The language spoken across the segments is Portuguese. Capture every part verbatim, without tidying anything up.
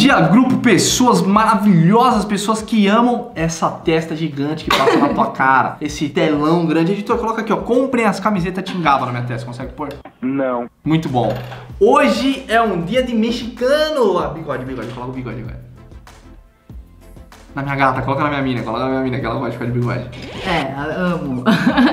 dia, grupo, pessoas maravilhosas, pessoas que amam essa testa gigante que passa na tua cara. Esse telão grande. Editor, coloca aqui, ó. Comprem as camisetas Tingaba na minha testa. Consegue pôr? Não. Muito bom. Hoje é um dia de mexicano. Ah, bigode, bigode. Coloca o bigode agora. Na minha gata, coloca na minha mina. Coloca na minha mina que ela pode ficar de bigode. É, amo.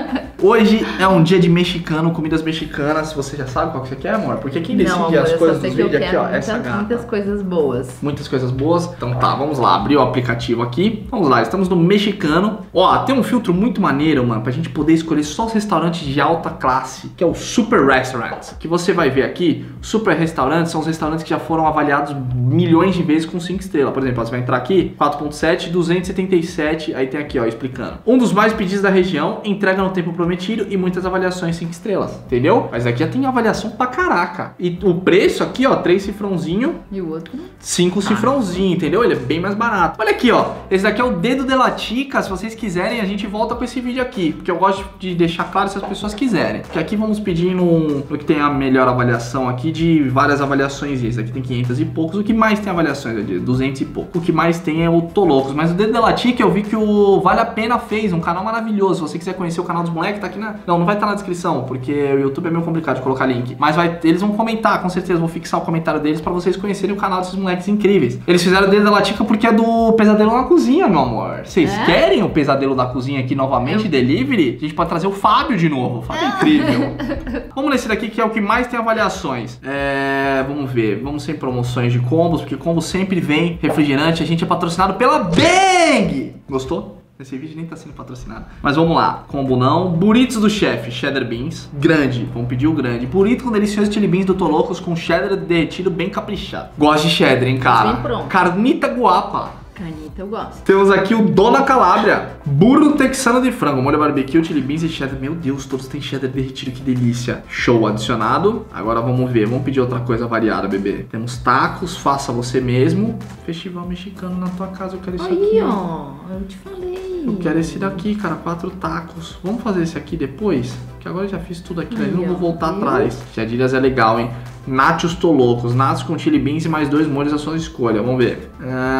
Hoje é um dia de mexicano, comidas mexicanas. Você já sabe qual que você quer, amor? Porque quem decide Não, amor, as eu coisas só sei dos que eu vídeos aqui, quero ó, muitas, essa gata. muitas coisas boas. Muitas coisas boas. Então tá, vamos lá, abrir o aplicativo aqui. Vamos lá, estamos no mexicano. Ó, tem um filtro muito maneiro, mano, pra gente poder escolher só os restaurantes de alta classe, que é o Super Restaurants. Que você vai ver aqui, Super Restaurantes são os restaurantes que já foram avaliados milhões de vezes com cinco estrelas. Por exemplo, ó, você vai entrar aqui, quatro ponto sete, duzentos e setenta e sete, aí tem aqui, ó, explicando. Um dos mais pedidos da região, entrega no tempo prometido e muitas avaliações cinco estrelas, entendeu? Mas aqui já tem avaliação pra caraca. E o preço aqui, ó, três cifrãozinho. E o outro? cinco cifrãozinho, entendeu? Ele é bem mais barato. Olha aqui, ó. Esse daqui é o dedo de latica. Se vocês quiserem, a gente volta com esse vídeo aqui. Porque eu gosto de deixar claro se as pessoas quiserem. Porque aqui vamos pedir no, no que tem a melhor avaliação aqui de várias avaliações. Esse aqui tem quinhentos e poucos. O que mais tem avaliações é de duzentos e pouco. O que mais tem é o Tolocos. Mas o dedo de latica eu vi que o Vale a Pena fez. Um canal maravilhoso. Se você quiser conhecer o canal dos moleques, tá aqui na... Não, não vai estar na descrição. Porque o YouTube é meio complicado de colocar link. Mas vai, eles vão comentar, com certeza. Vou fixar o comentário deles pra vocês conhecerem o canal desses moleques incríveis. Eles fizeram o dedo da latica porque é do Pesadelo na Cozinha, meu amor. Vocês é? querem o Pesadelo da Cozinha aqui novamente, Eu... delivery? A gente pode trazer o Fábio de novo. O Fábio é incrível. Vamos nesse daqui que é o que mais tem avaliações. É... Vamos ver. Vamos sem promoções de combos, porque combo sempre vem refrigerante. A gente é patrocinado pela Bang! Gostou? Esse vídeo nem tá sendo patrocinado. Mas vamos lá. Combo não. Burritos do chefe, cheddar beans. Grande. Vamos pedir o grande. Burrito com delicioso chili beans do Tolocos com cheddar derretido bem caprichado. Gosto de cheddar, hein, cara? Bem pronto. Carnita guapa. Carnita eu gosto. Temos aqui o Dona Calabria. Burro texano de frango. Molho barbecue, chili beans e cheddar. Meu Deus, todos têm cheddar derretido. Que delícia. Show adicionado. Agora vamos ver. Vamos pedir outra coisa variada, bebê. Temos tacos. Faça você mesmo. Festival mexicano na tua casa. Eu quero esse Aí, aqui, ó. ó. Eu te falei. Eu quero esse daqui, cara, quatro tacos. Vamos fazer esse aqui depois? Que agora eu já fiz tudo aqui, daí não vou voltar atrás. Jadilhas é legal, hein? Nachos Tolocos, nachos com chili beans e mais dois molhos à sua escolha. Vamos ver.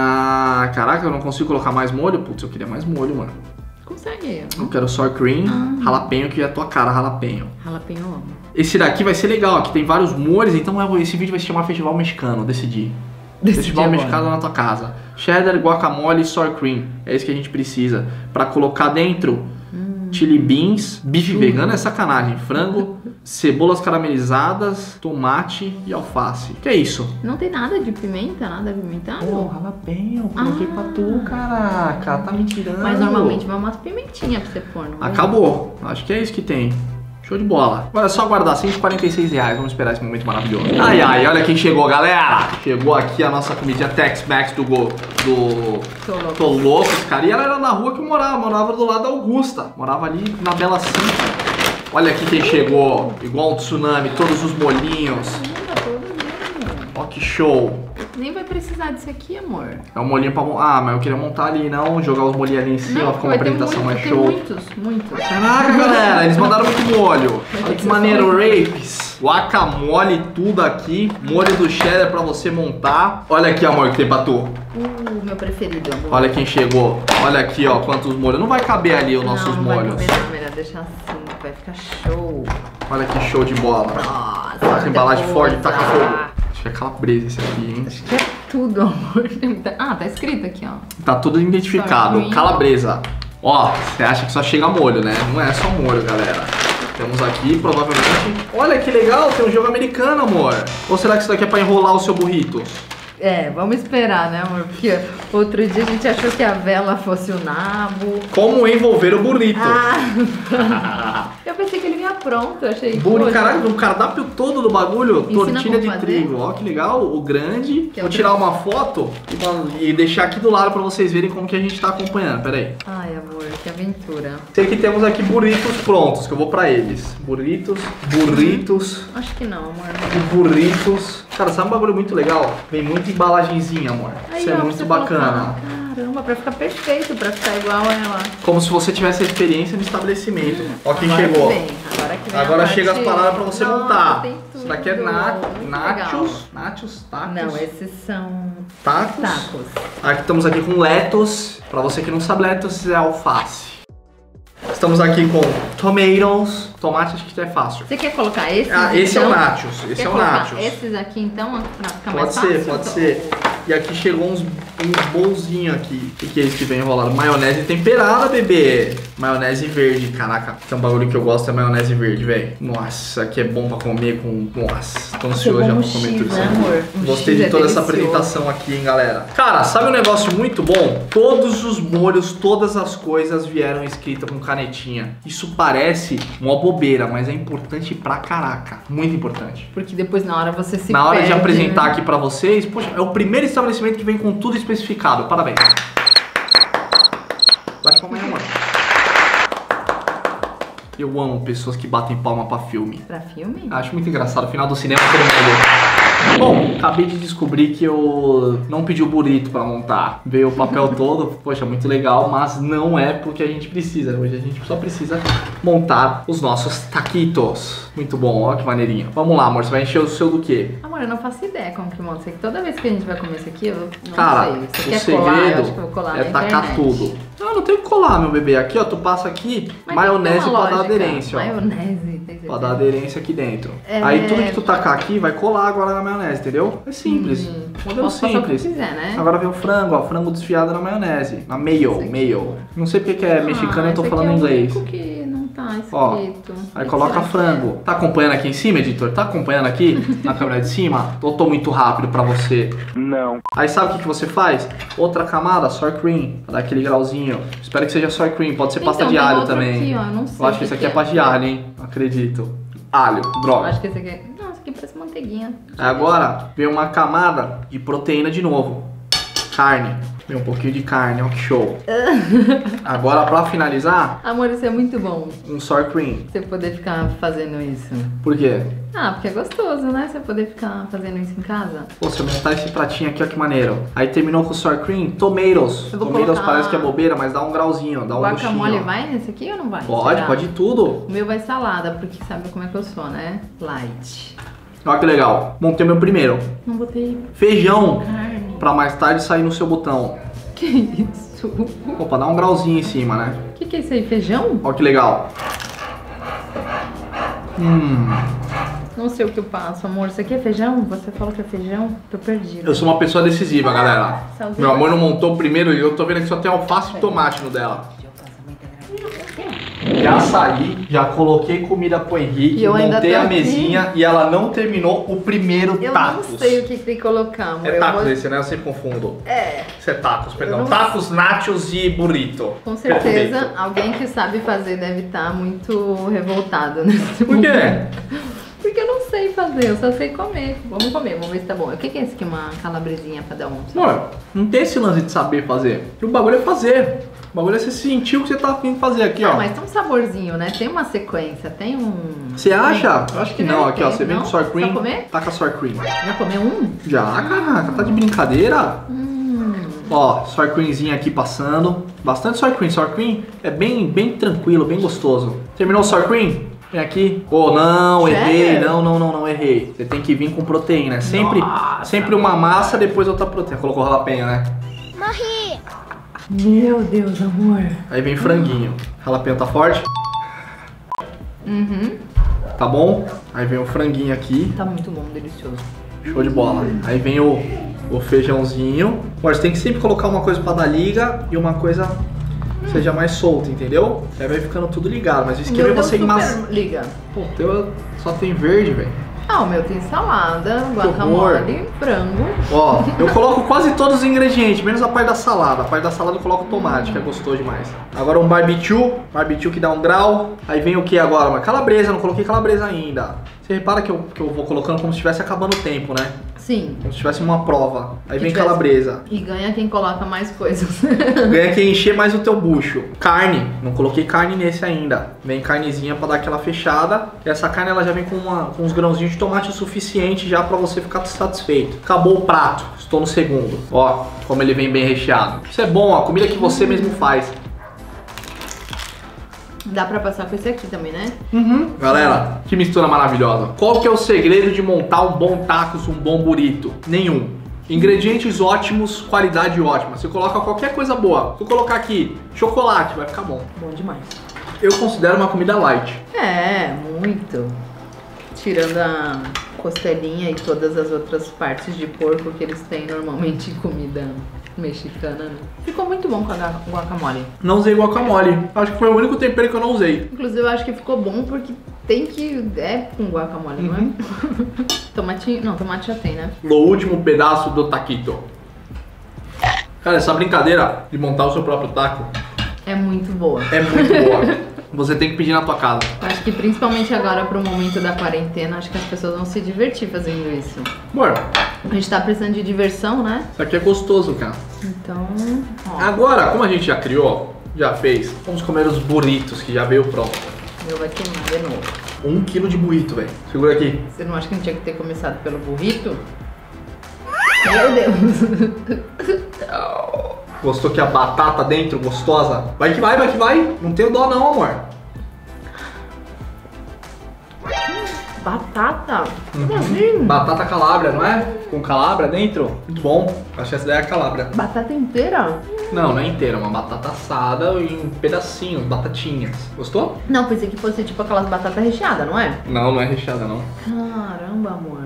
Ah, caraca, eu não consigo colocar mais molho? Putz, eu queria mais molho, mano. Consegue. Eu quero sour cream, ah. Jalapeno, que é a tua cara, jalapeno. Jalapeno eu amo. Esse daqui vai ser legal, aqui tem vários molhos, então esse vídeo vai se chamar Festival Mexicano, decidi. Festival mexicano na tua casa. Cheddar, guacamole e sour cream. É isso que a gente precisa. Pra colocar dentro hum. chili beans, bife hum. vegano é sacanagem. Frango, cebolas caramelizadas, tomate e alface. Que é isso? Não tem nada de pimenta, nada apimentado? Pô, jalapeno, coloquei ah. pra tu, caraca. Tá me tirando. Mas normalmente vai umas pimentinhas pra você pôr, não é? Acabou. Acho que é isso que tem. Show de bola. Agora é só aguardar, cento e quarenta e seis reais. Vamos esperar esse momento maravilhoso. Ai, ai, olha quem chegou, galera. Chegou aqui a nossa comidinha Tex-Mex do Go, do Tolocos, cara. E ela era na rua que eu morava, morava do lado da Augusta. Morava ali na Bela Cinta. Olha aqui quem chegou, igual um tsunami, todos os molinhos. Ó que show. Nem vai precisar disso aqui, amor. É um molinho pra... Ah, mas eu queria montar ali, não jogar os molinhos ali em cima, não, ficar uma apresentação mais show. Muitos, muitos. Caraca, galera, eles mandaram muito molho. Olha que maneiro, rapes. Guacamole, tudo aqui. Molho do cheddar pra você montar. Olha aqui, amor, que tem pra tu. Uh, meu preferido, amor. Olha quem chegou. Olha aqui, ó, quantos molhos. Não vai caber ali os nossos não, molhos. Não, vai caber, não, melhor deixar assim, vai ficar show. Olha que show de bola. Nossa, essa embalagem forte, taca fogo. Acho que é calabresa esse aqui, hein? Acho que é tudo, amor. Ah, tá escrito aqui, ó. Tá tudo identificado. Calabresa. Ó, você acha que só chega molho, né? Não é só molho, galera. Temos aqui, provavelmente... Olha que legal, tem um jogo americano, amor. Ou será que isso daqui é pra enrolar o seu burrito? É, vamos esperar, né, amor? Porque outro dia a gente achou que a vela fosse o nabo. Como envolver o burrito? Ah, eu pensei que ele vinha pronto, eu achei... Burrito, caralho, o cardápio todo do bagulho, Ensina tortilha de fazer. trigo. Ó, que legal, o grande. Que Vou é tirar uma foto e, e deixar aqui do lado pra vocês verem como que a gente tá acompanhando. Pera aí. Ai, amor, que aventura. Sei que temos aqui burritos prontos, que eu vou pra eles. Burritos, burritos. Acho que não, amor. Burritos. Cara, sabe um bagulho muito legal? Vem muita embalagenzinha, amor. Aí, isso é ó, muito você bacana. Colocar. Caramba, pra ficar perfeito, pra ficar igual a ela. Como se você tivesse a experiência no estabelecimento. Ó quem agora chegou. Que vem, agora que vem agora a chega parte... as paradas pra você Nossa, montar. Tem tudo. daqui é na, Muito nachos. Nachos, tacos. Não, esses são tacos. tacos. Aqui estamos aqui com lettuce. Pra você que não sabe, lettuce é alface. Estamos aqui com tomatoes. Tomate acho que é fácil. Você quer colocar esses? Ah, esse então? é o nachos. Esse Quer é o colocar nachos. esses aqui então pra ficar Pode mais ser, fácil? pode ser. E aqui chegou uns, uns bolzinhos aqui. O que é esse que vem enrolado? Maionese temperada, bebê. Maionese verde, caraca. Tem um bagulho que eu gosto, é maionese verde, velho. Nossa, aqui é bom pra comer com... Nossa, tô ansioso já pra um comer X, tudo isso né, aqui. amor? Um Gostei X de é toda essa delicioso. apresentação aqui, hein, galera. Cara, sabe um negócio muito bom? Todos os molhos, todas as coisas vieram escritas com canetinha. Isso parece uma bobeira, mas é importante pra caraca. Muito importante. Porque depois na hora você se Na hora de perde, apresentar né? aqui pra vocês, poxa, é o primeiro estabelecimento que vem com tudo especificado. Parabéns. Bate palma aí, amor. Eu amo pessoas que batem palma pra filme. Pra filme? Acho muito engraçado. Final do cinema, todo mundo. Bom, acabei de descobrir que eu não pedi o burrito pra montar. Veio o papel todo, poxa, muito legal, mas não é porque a gente precisa. Hoje a gente só precisa montar os nossos taquitos. Muito bom, ó que maneirinho. Vamos lá, amor, você vai encher o seu do quê? Amor, eu não faço ideia como que monta isso aqui. Toda vez que a gente vai comer isso aqui, eu não Cara, sei. Você o quer colar? Eu segredo acho que eu vou colar é na tacar internet. tudo. Não, não tem o que colar, meu bebê. Aqui, ó, tu passa aqui Mas maionese tem uma pra dar lógica. aderência, ó. Maionese, tem Pra dar aderência aqui dentro. É... Aí tudo que tu tacar aqui vai colar agora na maionese, entendeu? É simples. Hum. Modelo Posso passar o que simples. quiser, né? Agora vem o frango, ó. Frango desfiado na maionese. Na mayo, Esse aqui. mayo. Não sei porque que é mexicano, eu tô esse aqui falando é o inglês. único que não tá escrito. Ó, aí coloca Será que frango. Tá acompanhando aqui em cima, editor? Tá acompanhando aqui na câmera de cima? Ou tô muito rápido pra você? Não. Aí sabe o que, que você faz? Outra camada, sour cream, pra dar aquele grauzinho. Espero que seja sour cream, pode ser pasta Então, de tem alho outro também. aqui, ó, eu não sei eu acho o que esse que aqui é que pasta de é. alho, hein? Acredito. Alho, droga. Acho que esse aqui é... Não, esse aqui parece manteiguinha. Agora vem uma camada de proteína de novo. Carne. Vem um pouquinho de carne, ó que show. Agora pra finalizar, Amor, isso é muito bom. um sour cream. Você poder ficar fazendo isso. Por quê? Ah, porque é gostoso, né? Você poder ficar fazendo isso em casa. Pô, se eu montar esse pratinho aqui, ó que maneiro. Aí terminou com o sour cream, tomatoes. Eu vou Tomatoes colocar- parece que é bobeira, mas dá um grauzinho, dá um Guacamole gostinho. vai nesse aqui ou não vai? Pode, Será? pode tudo. O meu vai salada, porque sabe como é que eu sou, né? Light. Olha que legal. Montei meu primeiro. Não botei Feijão, carne. pra mais tarde sair no seu botão. Que isso? Pô, pra dar um grauzinho em cima, né? O que, que é isso aí? Feijão? Olha que legal. Hum, Não sei o que eu passo, amor. Isso aqui é feijão? Você falou que é feijão? Tô perdida. eu sou uma pessoa decisiva, galera. Salzinho. Meu amor não montou o primeiro e eu tô vendo que só tem alface e tomate no dela. Já saí, já coloquei comida pro Henrique, E eu ainda montei tô a aqui. mesinha e ela não terminou o primeiro Eu tacos. não sei o que tem que colocar, amor. É Eu tacos vou- esse, né? Eu sempre confundo. É, Isso é tacos, perdão. não- Tacos, nachos e burrito. com certeza Perfeito. alguém que sabe fazer deve estar muito revoltado nesse Por quê? momento. Porque eu não sei fazer, eu só sei comer. Vamos comer, vamos ver se tá bom. O que que é esse aqui? Uma calabresinha pra dar um... Amor, não tem esse lance de saber fazer. O bagulho é fazer. O bagulho é você sentir o que você tá afim de fazer aqui, ó. Ah, mas tem um saborzinho, né? Tem uma sequência, tem um... Você acha? Eu acho que não. Aqui, ó. Tem, Você vem não? com sour cream. Só comer? Taca sour cream. Já comeu um? Já, caraca. Tá de brincadeira? Hum... Ó, sour creamzinho aqui passando. Bastante sour cream. Sour cream é bem, bem tranquilo, bem gostoso. Terminou o sour cream? Vem aqui. Oh, não, errei. Sério? Não, não, não, não, errei. Você tem que vir com proteína. É sempre, Nossa, sempre uma massa, depois outra proteína. Colocou jalapeño, né? Meu Deus, amor. Aí vem franguinho. Jalapeño tá forte? Uhum. Tá bom? Aí vem o franguinho aqui. Tá muito bom, delicioso. Show de bola. Aí vem o, o feijãozinho. Agora você tem que sempre colocar uma coisa pra dar liga e uma coisa que seja mais solta, entendeu? Aí vai ficando tudo ligado. Mas o esquema Meu é Deus, você super amassar. liga. Pô, o teu só tem verde, velho. Ah, o meu tem salada, horror. guacamole, frango. Ó, eu coloco quase todos os ingredientes, menos a parte da salada. A parte da salada eu coloco tomate, que é gostoso demais. Agora um barbecue, barbecue que dá um grau. Aí vem o que agora? Uma calabresa, não coloquei calabresa ainda. Você repara que eu, que eu vou colocando como se estivesse acabando o tempo, né? Sim. Como se tivesse uma prova. Aí Que vem tivesse- calabresa. E ganha quem coloca mais coisas. Ganha quem encher mais o teu bucho. Carne, não coloquei carne nesse ainda. Vem carnezinha pra dar aquela fechada. E essa carne ela já vem com, uma, com uns grãozinhos de tomate o suficiente já pra você ficar satisfeito. Acabou o prato, estou no segundo. Ó, como ele vem bem recheado. Isso é bom, ó, comida que você mesmo faz. Dá pra passar com esse aqui também, né? Uhum. Galera, que mistura maravilhosa. Qual que é o segredo de montar um bom tacos, um bom burrito? Nenhum. Ingredientes ótimos, qualidade ótima. Você coloca qualquer coisa boa. Se eu colocar aqui chocolate, vai ficar bom. Bom demais. Eu considero uma comida light. É, muito. Tirando a costelinha e todas as outras partes de porco que eles têm normalmente em comida mexicana, né? Ficou muito bom com a guacamole. Não usei guacamole. Acho que foi o único tempero que eu não usei. Inclusive, eu acho que ficou bom porque tem que... É com guacamole, uhum. Não é? Tomatinho... Não, tomate já tem, né? No último pedaço do taquito. Cara, essa brincadeira de montar o seu próprio taco... É muito boa. É muito boa. Você tem que pedir na tua casa. Acho que principalmente agora pro momento da quarentena, acho que as pessoas vão se divertir fazendo isso. Amor, a gente tá precisando de diversão, né? Isso aqui é gostoso, cara. Então, ó. Agora, como a gente já criou, já fez, vamos comer os burritos que já veio pronto. Meu vai queimar de novo. Um quilo de burrito, velho. Segura aqui. Você não acha que a gente tinha que ter começado pelo burrito? Meu Deus. Gostou que a batata dentro, gostosa? Vai que vai, vai que vai. Não tenho dó não, amor. Batata? Como Uhum. assim? Batata calabra, não é? Com calabra dentro? Muito bom. Acho que essa daí é a calabra. Batata inteira? Não, não é inteira. É uma batata assada em pedacinhos, batatinhas. Gostou? Não, pensei que fosse tipo aquelas batatas recheadas, não é? Não, não é recheada, não. Caramba, amor.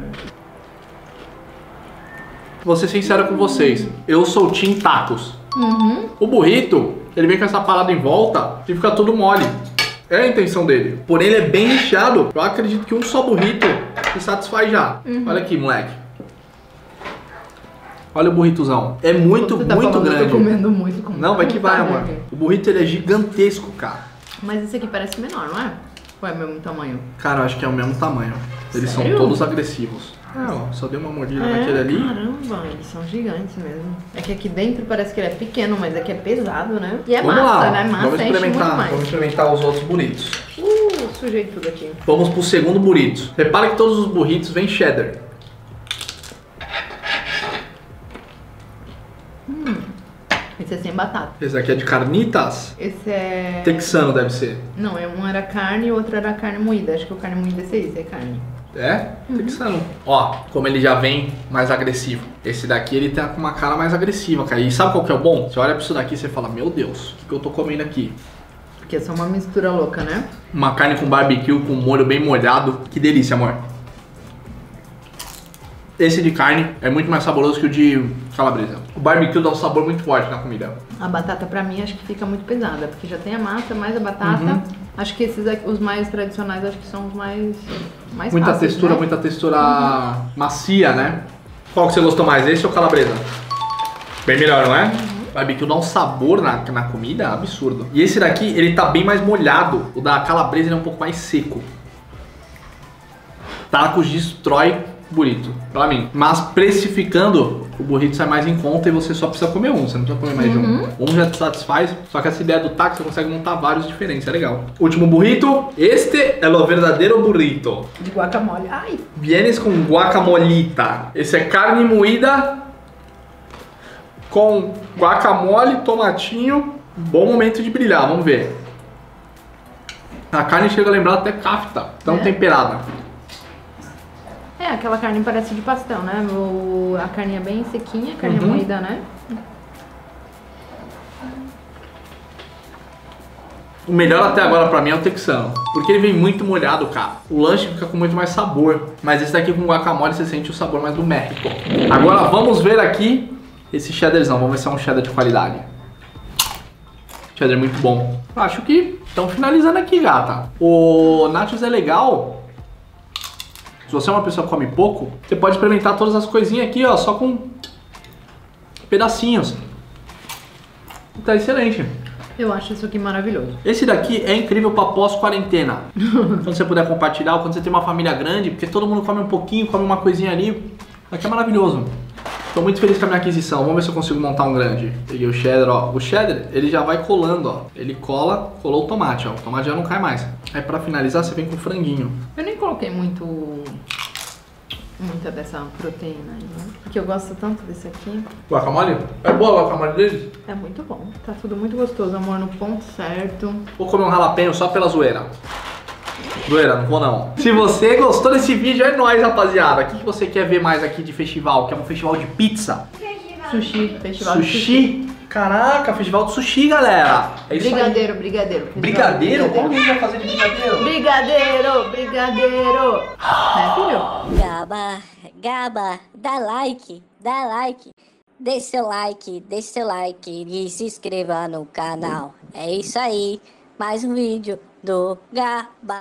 Vou ser sincero com vocês. Eu sou Team Tacos. Uhum. O burrito, ele vem com essa parada em volta e fica tudo mole. É a intenção dele. Porém, ele é bem recheado. Eu acredito que um só burrito se satisfaz já. Uhum. Olha aqui, moleque. Olha o burritozão. É muito, Você tá muito falando, grande. eu tô comendo muito. Com... Não, vai que vai, tá, amor. né? O burrito, ele é gigantesco, cara. Mas esse aqui parece menor, não é? Ou é o mesmo tamanho? Cara, eu acho que é o mesmo tamanho. Eles Sério? são todos agressivos. Ah, ó, só deu uma mordida é, naquele ali. Caramba, eles são gigantes mesmo. É que aqui dentro parece que ele é pequeno, mas aqui é pesado, né? E é Vamos massa, lá. né? Massa vamos enche muito experimentar, mais. vamos experimentar os outros burritos. Uh, sujei tudo aqui. Vamos pro segundo burrito. Repare que todos os burritos vêm cheddar. Hum, esse é sem batata. Esse aqui é de carnitas. Esse é... Texano deve ser. Não, é um era carne e o outro era carne moída. Acho que o carne moída é esse aí, esse é carne. É? Texano. Ó, como ele já vem mais agressivo. Esse daqui ele tá com uma cara mais agressiva, cara. E sabe qual que é o bom? Você olha pra isso daqui e você fala, meu Deus, o que, que eu tô comendo aqui? Porque é só uma mistura louca, né? Uma carne com barbecue, com molho bem molhado. Que delícia, amor. Esse de carne é muito mais saboroso que o de calabresa. O barbecue dá um sabor muito forte na comida. A batata pra mim acho que fica muito pesada, porque já tem a massa, mais a batata. Uhum. Acho que esses aqui, os mais tradicionais, acho que são os mais, mais Muita fáceis, textura, né? muita textura uhum. macia, né? Qual que você gostou mais, esse ou calabresa? Bem melhor, não é? Uhum. O barbecue dá um sabor na, na comida absurdo. E esse daqui, ele tá bem mais molhado. O da calabresa ele é um pouco mais seco. Tacos destrói burrito, pra mim. Mas precificando, o burrito sai mais em conta e você só precisa comer um, você não precisa comer mais de uhum. um. Um já te satisfaz, só que essa ideia do taco você consegue montar vários diferentes, é legal. Último burrito, este é o verdadeiro burrito. De guacamole. Ai! Vienes com guacamolita. Esse é carne moída com guacamole, tomatinho. Bom momento de brilhar, vamos ver. A carne chega a lembrar até kafta, tão É. temperada. É, aquela carne parece de pastel, né? O, a carne é bem sequinha, a carne Uhum. é moída, né? O melhor até agora pra mim é o texano, porque ele vem muito molhado, cara. O lanche fica com muito mais sabor, mas esse daqui com guacamole você sente o sabor mais do México. Agora vamos ver aqui esse cheddarzão, vamos ver se é um cheddar de qualidade. Cheddar muito bom. Acho que estão finalizando aqui, gata. O nachos é legal. Se você é uma pessoa que come pouco, você pode experimentar todas as coisinhas aqui, ó, só com pedacinhos. Tá excelente. Eu acho isso aqui maravilhoso. Esse daqui é incrível pra pós-quarentena. Quando você puder compartilhar, ou quando você tem uma família grande, porque todo mundo come um pouquinho, come uma coisinha ali. Aqui é maravilhoso. Tô muito feliz com a minha aquisição. Vamos ver se eu consigo montar um grande. Peguei o cheddar, ó. O cheddar, ele já vai colando, ó. Ele cola, colou o tomate, ó. O tomate já não cai mais. Aí pra finalizar, você vem com franguinho. Eu nem coloquei muito muita dessa proteína aí, né? Porque eu gosto tanto desse aqui. Guacamole? É boa a guacamole deles? É muito bom. Tá tudo muito gostoso, amor, no ponto certo. Vou comer um jalapeño só pela zoeira. Zoeira, não vou não. Se você gostou desse vídeo, é nóis, rapaziada. O que que você quer ver mais aqui de festival? Que é um festival de pizza? Sushi, festival de Sushi? sushi. Caraca, festival de sushi, galera. É isso Brigadeiro, aí. brigadeiro. Brigadeiro? Como que a gente vai fazer de brigadeiro? Brigadeiro, brigadeiro. Né, filho? Gaba, Gaba, dá like, dá like. Deixe seu like, deixe seu like e se inscreva no canal. É isso aí, mais um vídeo do Gaba.